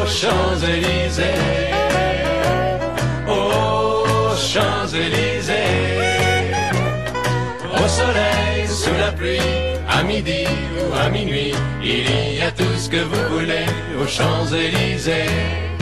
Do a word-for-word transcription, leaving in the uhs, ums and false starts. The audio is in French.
Champs-Élysées, aux Champs-Élysées, au soleil, sous la pluie, à midi ou à minuit, il y a tout ce que vous voulez aux Champs-Élysées.